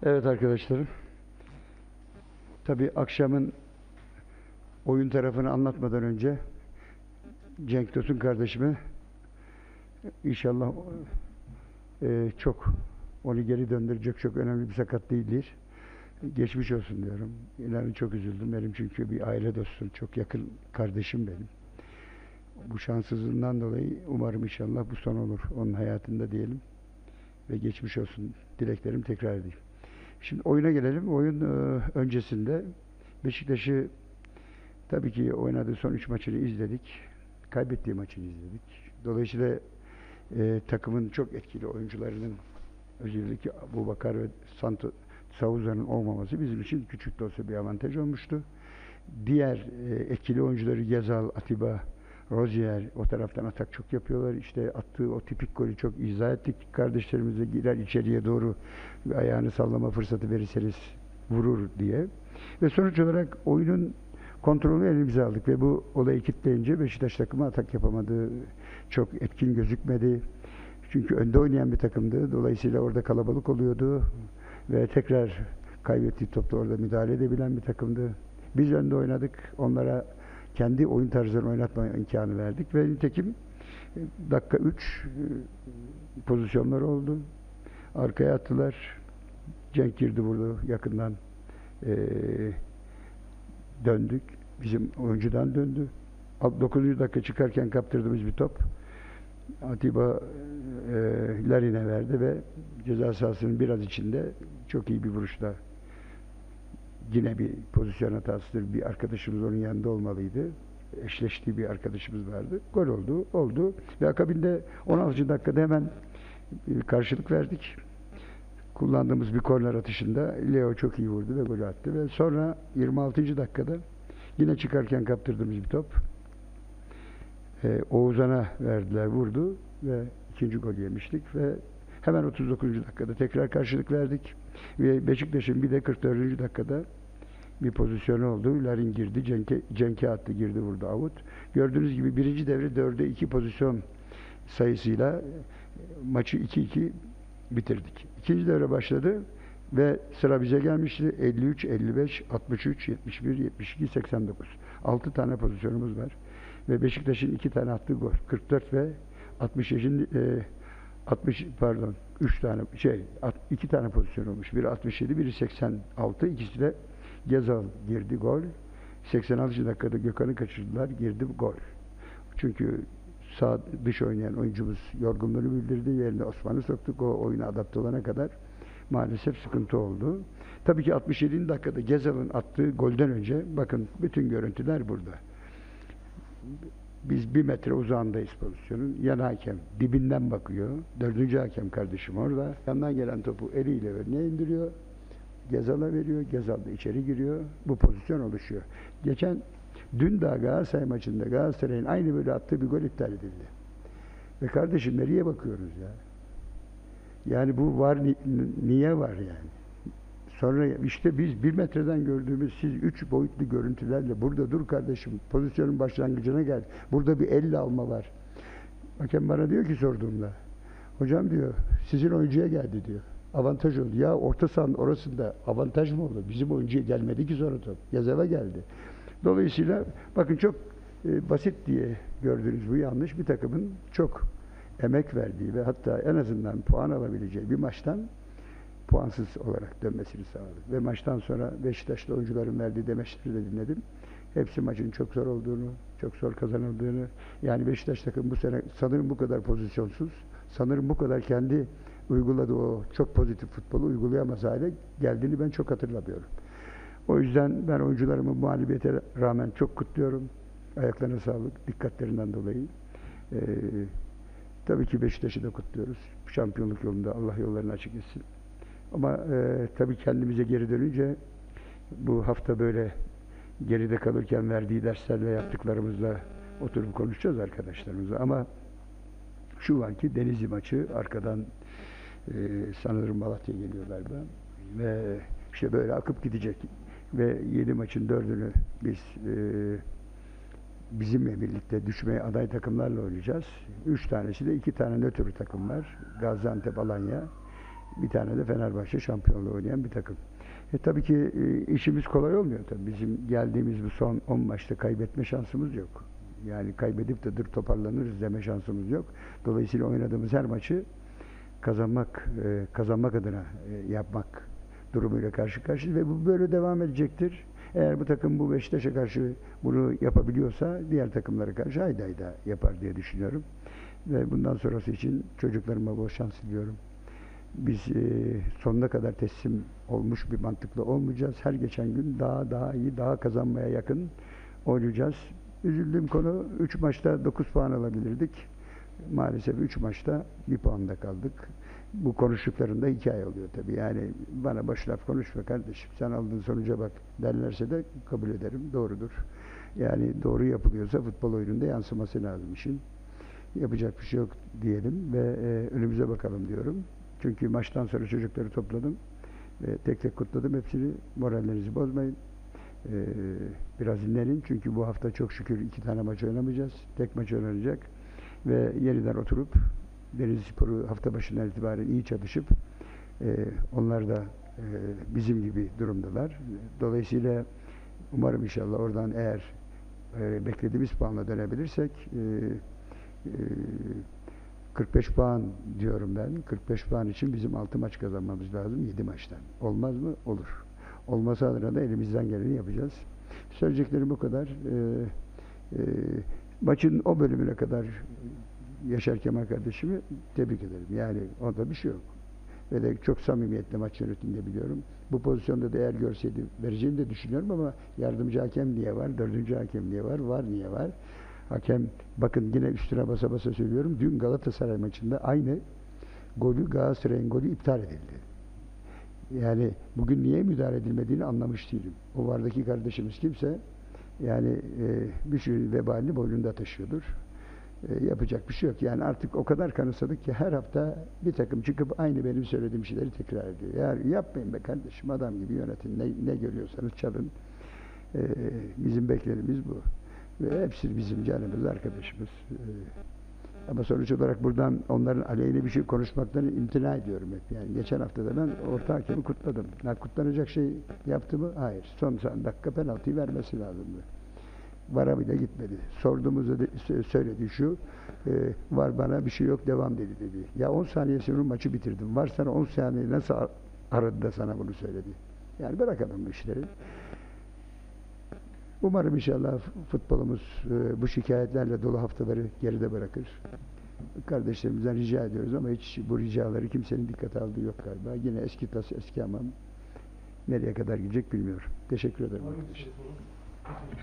Evet arkadaşlarım, tabii akşamın oyun tarafını anlatmadan önce Cenk Tosun kardeşime inşallah çok onu geri döndürecek çok önemli bir sakat değildir. Geçmiş olsun diyorum. İnanın çok üzüldüm. Benim çünkü bir aile dostum, çok yakın kardeşim benim. Bu şanssızlığından dolayı umarım inşallah bu son olur onun hayatında diyelim ve geçmiş olsun dileklerimi tekrar edeyim. Şimdi oyuna gelelim. Oyun öncesinde Beşiktaş'ı tabii ki oynadığı son 3 maçını izledik. Kaybettiği maçını izledik. Dolayısıyla takımın çok etkili oyuncularının özellikle Abubakar ve Sauza'nın olmaması bizim için küçük de olsa bir avantaj olmuştu. Diğer etkili oyuncuları Gezal, Atiba, Rozier o taraftan atak çok yapıyorlar. İşte attığı o tipik golü çok izah ettik. Kardeşlerimize girer içeriye doğru ayağını sallama fırsatı verirseniz vurur diye. Ve sonuç olarak oyunun kontrolünü elimize aldık ve bu olayı kitleyince Beşiktaş takımı atak yapamadı. Çok etkin gözükmedi. Çünkü önde oynayan bir takımdı. Dolayısıyla orada kalabalık oluyordu. Ve tekrar kaybettiği topta orada müdahale edebilen bir takımdı. Biz önde oynadık. Onlara kendi oyun tarzlarını oynatma imkanı verdik. Ve nitekim dakika 3 pozisyonlar oldu. Arkaya attılar. Cenk girdi vurdu yakından. Döndük. Bizim oyuncudan döndü. 9. dakika çıkarken kaptırdığımız bir top Atiba Larin'e verdi ve ceza sahasının biraz içinde çok iyi bir vuruşla yine bir pozisyon hatasıdır. Bir arkadaşımız onun yanında olmalıydı. Eşleştiği bir arkadaşımız vardı. Gol oldu. Ve akabinde 16. dakikada hemen karşılık verdik. Kullandığımız bir korner atışında Leo çok iyi vurdu ve gol attı. Ve sonra 26. dakikada yine çıkarken kaptırdığımız bir top Oğuzhan'a verdiler, vurdu ve ikinci gol yemiştik ve hemen 39. dakikada tekrar karşılık verdik ve Beşiktaş'ın bir de 44. dakikada bir pozisyonu oldu. Larin girdi, Cenk'e attı, girdi, vurdu, avut. Gördüğünüz gibi birinci devre 4'e 2 pozisyon sayısıyla maçı 2-2 bitirdik. İkinci devre başladı ve sıra bize gelmişti. 53, 55, 63, 71, 72, 89. 6 tane pozisyonumuz var. Ve Beşiktaş'ın 2 tane attığı gol. 44 ve 67 3 tane 2 tane pozisyon olmuş. Biri 67, biri 86. İkisi de Gezal girdi, gol. 86. dakikada Gökhan'ı kaçırdılar, girdi, gol. Çünkü sağ dış oynayan oyuncumuz yorgunluğunu bildirdi. Yerine Osman'ı soktuk. O oyuna adapte olana kadar maalesef sıkıntı oldu. Tabii ki 67. dakikada Gezal'ın attığı golden önce bakın bütün görüntüler burada. Biz 1 metre uzağındayız pozisyonun. Yan hakem dibinden bakıyor. 4. hakem kardeşim orada. Yandan gelen topu eliyle önüne indiriyor. Gezal'a veriyor. Gezal da içeri giriyor. Bu pozisyon oluşuyor. Dün daha Galatasaray maçında Galatasaray'ın aynı böyle attığı bir gol iptal edildi. Ve kardeşim nereye bakıyoruz ya? Yani bu var, niye var yani? Sonra işte biz 1 metreden gördüğümüz siz 3 boyutlu görüntülerle burada dur kardeşim, pozisyonun başlangıcına gel. Burada bir elle alma var. Hakem bana diyor ki sorduğumda, hocam diyor sizin oyuncuya geldi diyor. Avantaj oldu. Ya orta sahanın orasında avantaj mı oldu? Bizim oyuncuya gelmedi ki sonra top. Yazıva geldi. Dolayısıyla bakın çok basit diye gördüğünüz bu yanlış bir takımın çok emek verdiği ve hatta en azından puan alabileceği bir maçtan puansız olarak dönmesini sağladık. Ve maçtan sonra Beşiktaşlı oyuncuların verdiği demeçleri de dinledim. Hepsi maçın çok zor olduğunu, çok zor kazanıldığını, yani Beşiktaş takım bu sene sanırım bu kadar pozisyonsuz, sanırım bu kadar kendi uyguladığı o çok pozitif futbolu uygulayamaz hale geldiğini ben çok hatırlamıyorum. O yüzden ben oyuncularımı mağlubiyete rağmen çok kutluyorum. Ayaklarına sağlık, dikkatlerinden dolayı. Tabii ki Beşiktaş'ı da kutluyoruz. Şampiyonluk yolunda Allah yollarını açık etsin. Ama tabii kendimize geri dönünce bu hafta böyle geride kalırken verdiği derslerle yaptıklarımızla oturup konuşacağız arkadaşlarımızla. Ama şu var ki Denizli maçı arkadan sanırım Malatya geliyor galiba ve işte böyle akıp gidecek ve 7 maçın 4'ünü biz bizimle birlikte düşmeye aday takımlarla oynayacağız. 3 tanesi de 2 tane nötr takım var. Gaziantep, Alanya. Bir tane de Fenerbahçe şampiyonluğu oynayan bir takım. Tabii ki işimiz kolay olmuyor tabii. Bizim geldiğimiz bu son 10 maçta kaybetme şansımız yok. Yani kaybedip de dur toparlanırız deme şansımız yok. Dolayısıyla oynadığımız her maçı kazanmak adına yapmak durumuyla karşı karşıyayız ve bu böyle devam edecektir. Eğer bu takım bu Beşiktaş'a karşı bunu yapabiliyorsa diğer takımlara karşı haydi hayda yapar diye düşünüyorum. Ve bundan sonrası için çocuklarıma bol şans diliyorum. Biz sonuna kadar teslim olmuş bir mantıkla olmayacağız. Her geçen gün daha iyi, daha kazanmaya yakın oynayacağız. Üzüldüğüm konu 3 maçta 9 puan alabilirdik. Maalesef 3 maçta 1 puanda kaldık. Bu konuştuklarında hikaye oluyor tabii. Yani bana boş laf konuşma kardeşim. Sen aldığın sonuca bak derlerse de kabul ederim. Doğrudur. Yani doğru yapılıyorsa futbol oyununda yansıması lazım işin. Yapacak bir şey yok diyelim ve önümüze bakalım diyorum. Çünkü maçtan sonra çocukları topladım. Tek tek kutladım hepsini. Morallerinizi bozmayın. Biraz dinlenin. Çünkü bu hafta çok şükür 2 tane maç oynamayacağız. Tek maç oynanacak. Ve yeniden oturup Denizlispor'u hafta başından itibaren iyi çalışıp onlar da bizim gibi durumdalar. Dolayısıyla umarım inşallah oradan eğer beklediğimiz puanla dönebilirsek 45 puan diyorum ben. 45 puan için bizim 6 maç kazanmamız lazım 7 maçtan. Olmaz mı? Olur. Olması adına da elimizden geleni yapacağız. Söyleyeceklerim bu kadar. Maçın o bölümüne kadar Yaşar Kemal kardeşimi tebrik ederim. Yani onda bir şey yok. Ve de çok samimiyetle maç yönetiminde biliyorum. Bu pozisyonda da eğer görseydi vereceğini de düşünüyorum ama yardımcı hakem niye var, dördüncü hakem niye var, var niye var? Hakem bakın yine üstüne basa basa söylüyorum. Dün Galatasaray maçında aynı Galatasaray'ın golü iptal edildi. Yani bugün niye müdahale edilmediğini anlamış değilim. O vardaki kardeşimiz kimse yani bir şey vebalini boynunda taşıyordur. Yapacak bir şey yok. Yani artık o kadar kanıksadık ki her hafta bir takım çıkıp aynı benim söylediğim şeyleri tekrar ediyor. Yani yapmayın be kardeşim, adam gibi yönetin. Ne görüyorsanız çalın. Bizim beklediğimiz bu. Ve hepsi bizim canımız, arkadaşımız. Ama sonuç olarak buradan onların aleyhine bir şey konuşmaktan imtina ediyorum hep. Yani geçen hafta da ben orta hakemi kutladım. Kutlanacak şey yaptı mı? Hayır. Son dakika penaltıyı vermesi lazımdı. VAR'a bile gitmedi. Sorduğumuzda söylediği şu, var bana bir şey yok devam dedi. Ya 10 saniye sonra maçı bitirdim. Var sana 10 saniye nasıl aradı da sana bunu söyledi? Yani bırakalım bu işleri. Umarım inşallah futbolumuz bu şikayetlerle dolu haftaları geride bırakır. Kardeşlerimizden rica ediyoruz ama hiç bu ricaları kimsenin dikkate aldığı yok galiba. Yine eski tas eski hamam nereye kadar gidecek bilmiyorum. Teşekkür ederim arkadaşlar.